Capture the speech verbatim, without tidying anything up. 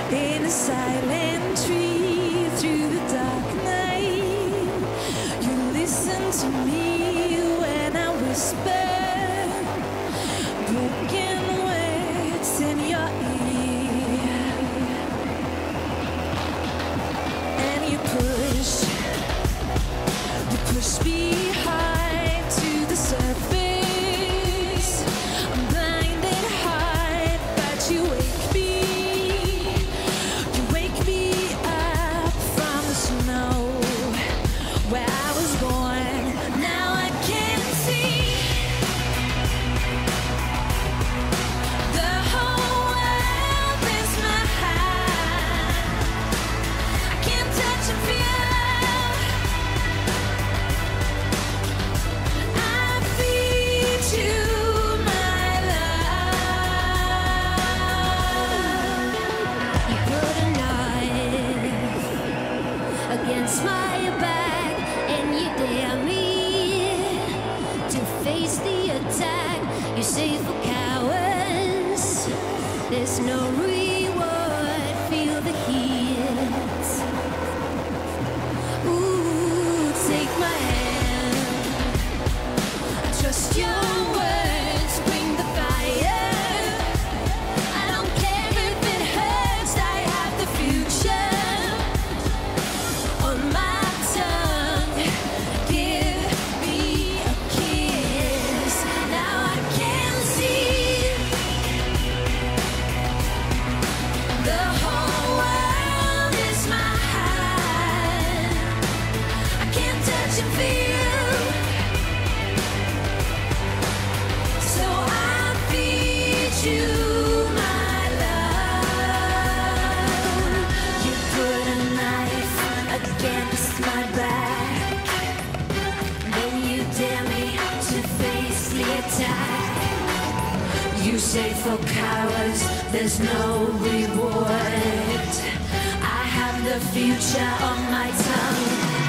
in a silent tree through the dark night. You listen to me when I whisper broken words in your ear, and you push, you push me high to the surface. I'm blinded hard, but you wake me, you wake me up from the snow where I was born. Now I can see the whole world is mine. I can't touch and feel. I feed you my love. You put a knife against my back, and you dare me to face the attack. You say for cowards there's no reward. Feel the heat. Ooh, take my hand. I trust your words. Bring the fire. I don't care if it hurts. I have the future on my tongue. Give me a kiss. Now I can see the whole world is mine. I can't touch and feel, so I feed you my love. You put a knife against my back, then you dare me to face the attack. You say for cowards there's no reward. I have the future on my tongue.